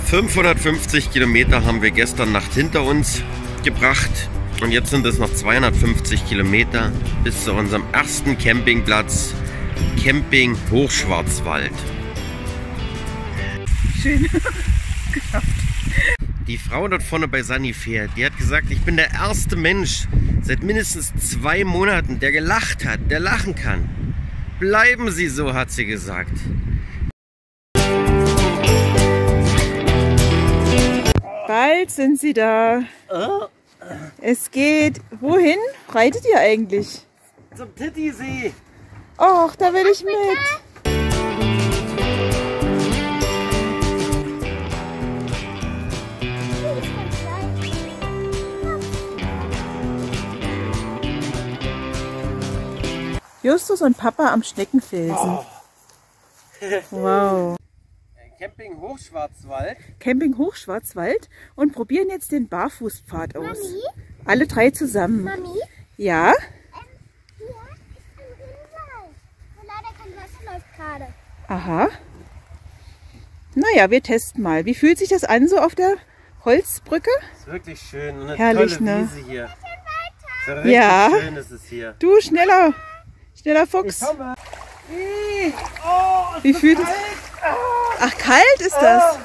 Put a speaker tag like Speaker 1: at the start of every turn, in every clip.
Speaker 1: 550 Kilometer haben wir gestern Nacht hinter uns gebracht und jetzt sind es noch 250 Kilometer bis zu unserem ersten Campingplatz, Camping Hochschwarzwald.
Speaker 2: Schön geschafft.
Speaker 1: Die Frau dort vorne bei Sanifair, die hat gesagt, ich bin der erste Mensch seit mindestens 2 Monaten, der gelacht hat, der lachen kann. Bleiben Sie so, hat sie gesagt.
Speaker 2: Bald sind sie da. Es geht. Wohin reitet ihr eigentlich?
Speaker 1: Zum Titisee.
Speaker 2: Och, da will ich mit. Justus und Papa am Schneckenfelsen.
Speaker 1: Oh.
Speaker 2: Wow.
Speaker 1: Camping Hochschwarzwald.
Speaker 2: Camping Hochschwarzwald und probieren jetzt den Barfußpfad aus.
Speaker 3: Mami?
Speaker 2: Alle 3 zusammen.
Speaker 3: Mami?
Speaker 2: Ja?
Speaker 3: Hier ist ein Rinnsal. Und leider kein Wasser läuft gerade.
Speaker 2: Aha. Naja, wir testen mal. Wie fühlt sich das an so auf der Holzbrücke?
Speaker 1: Ist wirklich schön. Und eine
Speaker 2: Herrlich,
Speaker 1: tolle
Speaker 2: ne?
Speaker 1: Wiese hier. So richtig
Speaker 2: Ja.
Speaker 1: schön ist es hier.
Speaker 2: Du, schneller. Schneller Fuchs. Wie fühlt es? Ach, kalt ist das.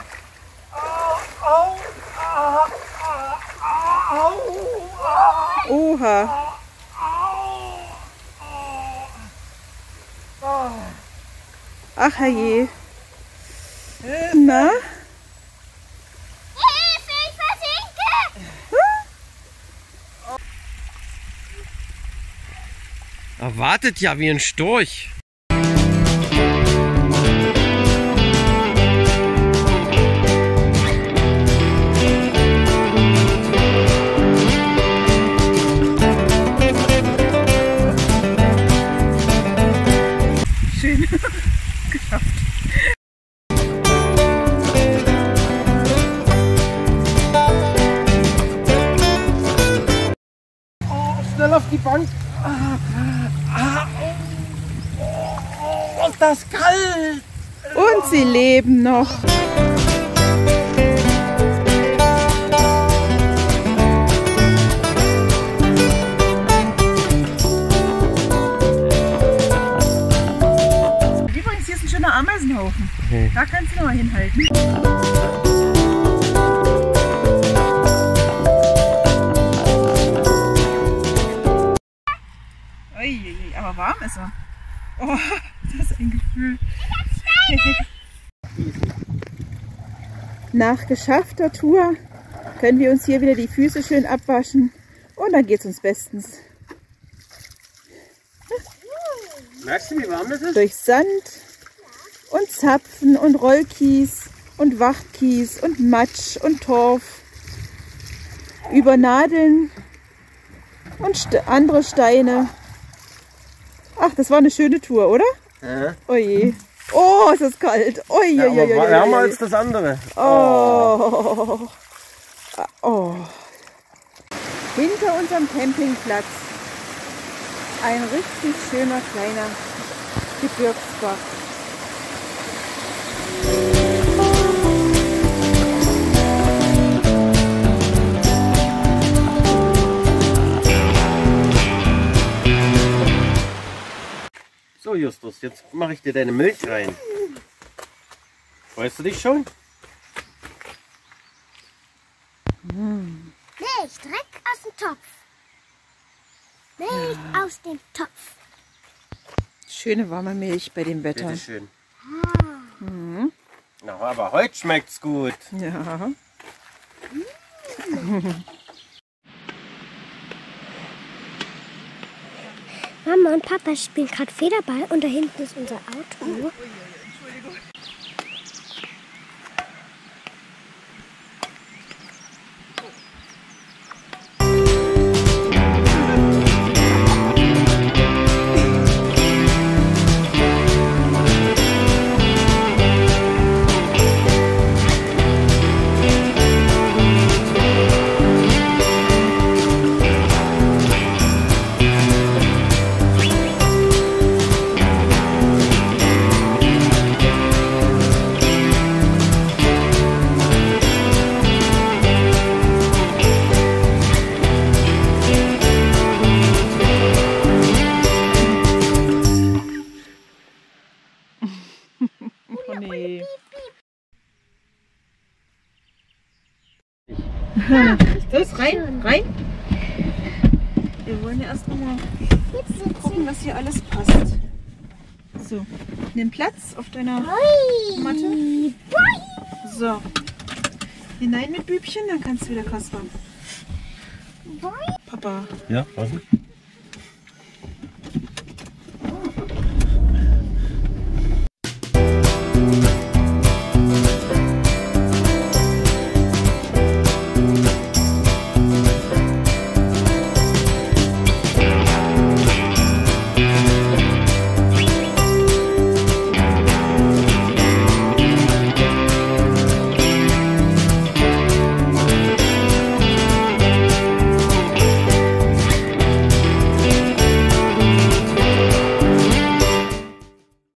Speaker 2: Oha. Ach, herrje. Na?
Speaker 3: Hilfe, ich versinke!
Speaker 1: Er wartet ja wie ein Storch.
Speaker 2: Schön geschafft.
Speaker 1: Schnell auf die Bank. Ist das kalt?
Speaker 2: Und sie leben noch. Übrigens, hier ist ein schöner Ameisenhaufen.
Speaker 1: Okay.
Speaker 2: Da kannst du noch mal hinhalten. Uiuiui, aber warm ist er. Oh, das ist ein Gefühl. Nach geschaffter Tour können wir uns hier wieder die Füße schön abwaschen und dann geht es uns bestens.
Speaker 1: Merkst du, wie warm das ist?
Speaker 2: Durch Sand und Zapfen und Rollkies und Wachtkies und Matsch und Torf. Über Nadeln und andere Steine. Ach, das war eine schöne Tour, oder?
Speaker 1: Ja.
Speaker 2: Oh je. Oh, ist das kalt. Oh je,
Speaker 1: Ja, aber
Speaker 2: je,
Speaker 1: wärmer als das andere.
Speaker 2: Oh. Oh. Hinter unserem Campingplatz ein richtig schöner kleiner Gebirgsbach.
Speaker 1: So Justus, jetzt mache ich dir deine Milch rein. Freust du dich schon?
Speaker 3: Milch, Dreck aus dem Topf. Milch aus dem Topf.
Speaker 2: Schöne warme Milch bei dem Wetter.
Speaker 1: Bitte schön. Na, aber heute schmeckt's gut.
Speaker 2: Ja.
Speaker 3: Mama und Papa spielen gerade Federball und da hinten ist unser Auto.
Speaker 2: Rein, rein. Wir wollen ja erst nochmal gucken, dass hier alles passt. So, nimm Platz auf deiner Matte. So, hinein mit Bübchen, dann kannst du wieder Kasper. Papa.
Speaker 1: Ja, was?